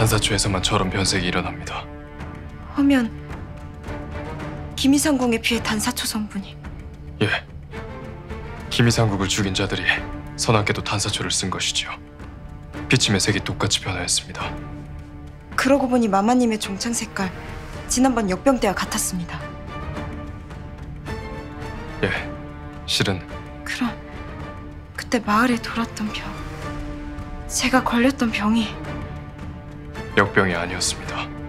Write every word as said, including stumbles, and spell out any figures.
단사초에서만 저런 변색이 일어납니다. 하면 김이상궁에 피해 단사초 성분이. 예. 김이상국을 죽인 자들이 선악계도 단사초를 쓴 것이지요. 비침의 색이 똑같이 변화했습니다. 그러고 보니 마마님의 종창 색깔 지난번 역병 때와 같았습니다. 예. 실은 그럼 그때 마을에 돌았던 병, 제가 걸렸던 병이 역병이 아니었습니다.